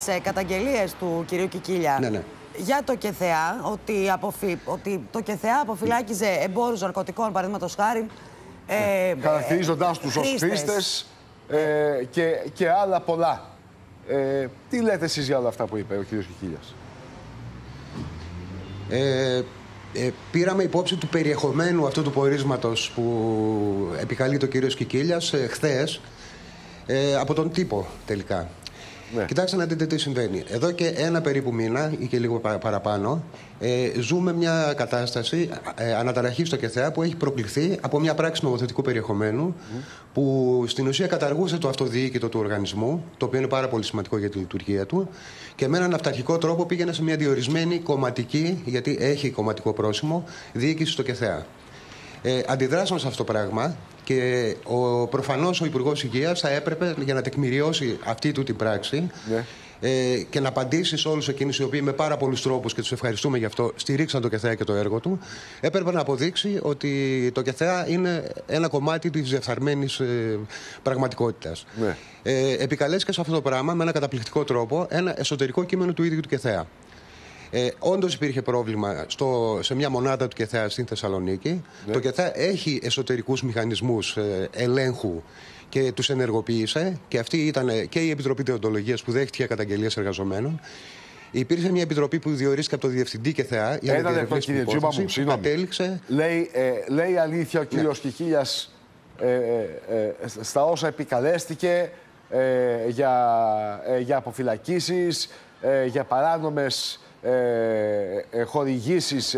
καταγγελίες του κυρίου Κικίλια. Ναι. Για το ΚΕΘΕΑ, ότι το ΚΕΘΕΑ αποφυλάκιζε εμπόρους ναρκωτικών, παραδείγματος χάρη. Χαρακτηρίζοντάς τους ως χρήστες και άλλα πολλά. Τι λέτε εσείς για όλα αυτά που είπε ο κ. Κικίλιας? Πήραμε υπόψη του περιεχομένου αυτού του πορίσματος που επικαλεί το κύριος Κικίλιας χθες από τον τύπο τελικά. Ναι. Κοιτάξτε να δείτε τι συμβαίνει. Εδώ και ένα περίπου μήνα ή και λίγο παραπάνω ζούμε μια κατάσταση αναταραχής στο ΚΕΘΕΑ που έχει προκληθεί από μια πράξη νομοθετικού περιεχομένου που στην ουσία καταργούσε το αυτοδιοίκητο του οργανισμού, το οποίο είναι πάρα πολύ σημαντικό για τη λειτουργία του, και με έναν αυταρχικό τρόπο πήγαινε σε μια διορισμένη κομματική, γιατί έχει κομματικό πρόσημο, διοίκηση στο ΚΕΘΕΑ. Αντιδράσαμε σε αυτό το πράγμα και προφανώς ο Υπουργός Υγείας θα έπρεπε, για να τεκμηριώσει αυτή του την πράξη, και να απαντήσει σε όλους εκείνους οι οποίοι με πάρα πολλούς τρόπους, και τους ευχαριστούμε γι' αυτό, στηρίξαν το ΚΕΘΕΑ και το έργο του, έπρεπε να αποδείξει ότι το ΚΕΘΕΑ είναι ένα κομμάτι της διεφθαρμένης πραγματικότητας. Ναι. Επικαλέστηκε σε αυτό το πράγμα με ένα καταπληκτικό τρόπο ένα εσωτερικό κείμενο του ίδιου του ΚΕΘΕΑ. Όντως υπήρχε πρόβλημα σε μια μονάδα του ΚΕΘΕΑ στην Θεσσαλονίκη. Ναι. Το ΚΕΘΕΑ έχει εσωτερικούς μηχανισμούς ελέγχου και τους ενεργοποίησε, και αυτή ήταν και η Επιτροπή Δεοντολογίας που δέχτηκε καταγγελίες εργαζομένων. Υπήρχε μια επιτροπή που διορίστηκε από το Διευθυντή ΚΕΘΕΑ για να διερευνήσει την υπόθεση, που κατέληξε. Λέει αλήθεια ο κύριος Κικίλιας στα όσα επικαλέστηκε για αποφυλακίσεις, για παράνομες χορηγήσεις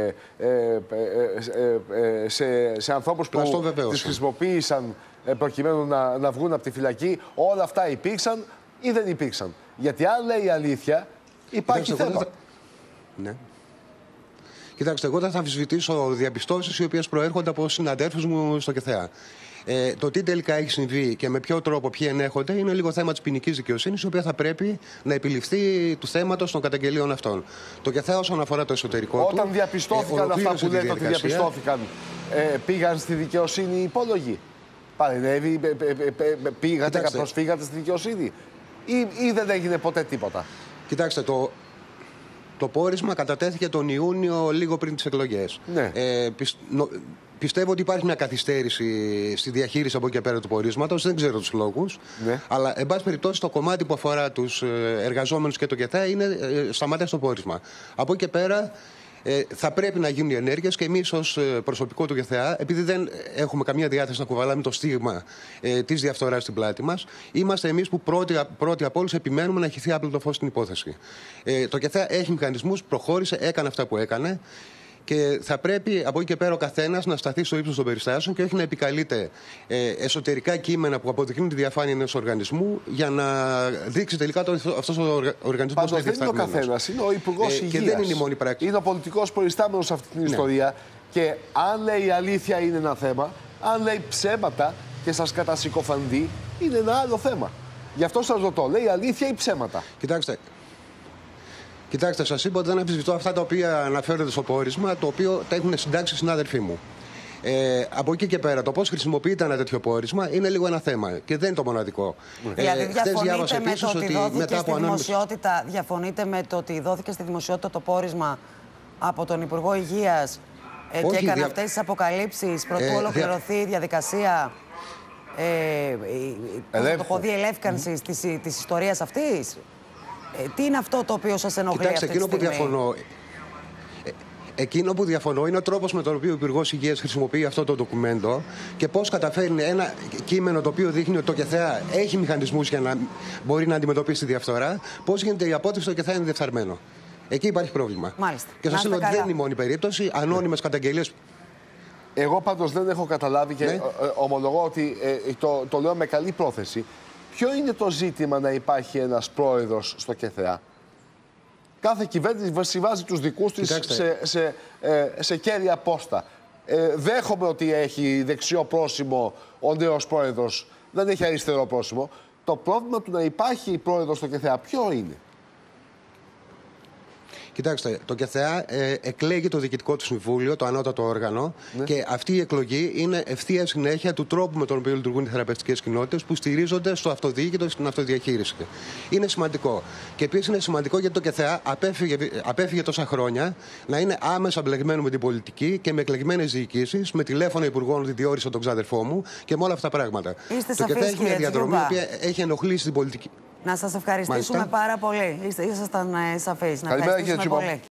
σε ανθρώπους που τις χρησιμοποίησαν προκειμένου να βγουν από τη φυλακή? Όλα αυτά υπήρξαν ή δεν υπήρξαν? Γιατί αν λέει αλήθεια, υπάρχει θέμα. Ναι. Κοιτάξτε, εγώ δεν θα αμφισβητήσω διαπιστώσεις οι οποίες προέρχονται από συναντέρφους μου στο ΚΕΘΕΑ. Το τι τελικά έχει συμβεί και με ποιο τρόπο ποιοι ενέχονται είναι λίγο θέμα της ποινικής δικαιοσύνης, η οποία θα πρέπει να επιληφθεί του θέματος των καταγγελίων αυτών. Το ΚΕΘΕΑ, όσον αφορά το εσωτερικό του. Όταν διαπιστώθηκαν αυτά που λέτε ότι διαπιστώθηκαν, πήγαν στη δικαιοσύνη οι υπόλογοι? Παρενέβη, πήγατε, προσφύγατε στη δικαιοσύνη ή δεν έγινε ποτέ τίποτα? Κοιτάξτε, το πόρισμα κατατέθηκε τον Ιούνιο, λίγο πριν τις εκλογές. Ναι. Πιστεύω ότι υπάρχει μια καθυστέρηση στη διαχείριση από εκεί και πέρα του πορίσματος. Δεν ξέρω τους λόγους. Ναι. Αλλά, εν πάση περιπτώσει, το κομμάτι που αφορά τους εργαζόμενους και το ΚΕΘΕΑ είναι σταματάει στο πόρισμα. Από εκεί και πέρα θα πρέπει να γίνουν οι ενέργειες, και εμείς ως προσωπικό του ΚΕΘΕΑ, επειδή δεν έχουμε καμία διάθεση να κουβαλάμε το στίγμα της διαφθοράς στην πλάτη μας, είμαστε εμείς που πρώτοι από όλους επιμένουμε να χυθεί άπλωτο φως στην υπόθεση. Το ΚΕΘΕΑ έχει μηχανισμούς, προχώρησε, έκανε αυτά που έκανε. Και θα πρέπει από εκεί και πέρα ο καθένας να σταθεί στο ύψος των περιστάσεων και όχι να επικαλείται εσωτερικά κείμενα που αποδεικνύουν τη διαφάνεια ενός οργανισμού για να δείξει τελικά αυτός ο οργανισμός. Πάντως δεν είναι ο καθένας, είναι ο Υπουργός Υγείας. Και δεν είναι η μόνη πράξη. Είναι ο πολιτικός προϊστάμενος σε αυτή την ιστορία. Και αν λέει αλήθεια είναι ένα θέμα, αν λέει ψέματα και σας κατασυκοφαντεί είναι ένα άλλο θέμα. Γι' αυτό σας ρωτώ, λέει αλήθεια ή ψέματα? Κοιτάξτε, σας είπα ότι δεν αμφισβητώ αυτά τα οποία αναφέρονται στο πόρισμα, το οποίο τα έχουν συντάξει οι συνάδελφοί μου. Από εκεί και πέρα, το πώς χρησιμοποιείται ένα τέτοιο πόρισμα είναι λίγο ένα θέμα και δεν είναι το μοναδικό. Δηλαδή, διαφωνείτε με το ότι δόθηκε στη δημοσιότητα το πόρισμα από τον Υπουργό Υγείας και έκανε αυτές τις αποκαλύψεις προτού ολοκληρωθεί η διαδικασία διελεύκανσης της ιστορίας αυτής? Τι είναι αυτό το οποίο σας ενοχλεί? Κοιτάξτε, εκείνο που διαφωνώ είναι ο τρόπος με τον οποίο ο Υπουργός Υγείας χρησιμοποιεί αυτό το ντοκουμέντο και πώς καταφέρνει ένα κείμενο το οποίο δείχνει ότι το ΚΕΘΕΑ έχει μηχανισμούς για να μπορεί να αντιμετωπίσει τη διαφθορά, πώς γίνεται η απόδειξη ότι το ΚΕΘΕΑ είναι διεφθαρμένο. Εκεί υπάρχει πρόβλημα. Μάλιστα. Και σας λέω ότι δεν είναι η μόνη περίπτωση. Ανώνυμες καταγγελίες. Εγώ πάντως δεν έχω καταλάβει και ομολογώ ότι το λέω με καλή πρόθεση. Ποιο είναι το ζήτημα να υπάρχει ένας πρόεδρος στο ΚΕΘΕΑ? Κάθε κυβέρνηση βάζει τους δικούς της σε κέρια πόστα. Δέχομαι ότι έχει δεξιό πρόσημο ο νέος πρόεδρος, δεν έχει αριστερό πρόσημο. Το πρόβλημα του να υπάρχει πρόεδρος στο ΚΕΘΕΑ ποιο είναι? Κοιτάξτε, το ΚΕΘΕΑ εκλέγει το διοικητικό του συμβούλιο, το ανώτατο όργανο, και αυτή η εκλογή είναι ευθεία συνέχεια του τρόπου με τον οποίο λειτουργούν οι θεραπευτικές κοινότητες που στηρίζονται στο αυτοδιοίκητο, στην αυτοδιαχείριση. Είναι σημαντικό. Και επίσης είναι σημαντικό γιατί το ΚΕΘΕΑ απέφυγε τόσα χρόνια να είναι άμεσα μπλεγμένο με την πολιτική και με εκλεγμένες διοικήσεις, με τηλέφωνο υπουργών ότι διόρισε τον ξάδερφό μου και με όλα αυτά τα πράγματα. Το ΚΕΘΕΑ έχει μια διαδρομή η οποία έχει ενοχλήσει την πολιτική. Να σας ευχαριστήσουμε πάρα πολύ. Ήσασταν σαφείς. Να ευχαριστήσουμε πολύ.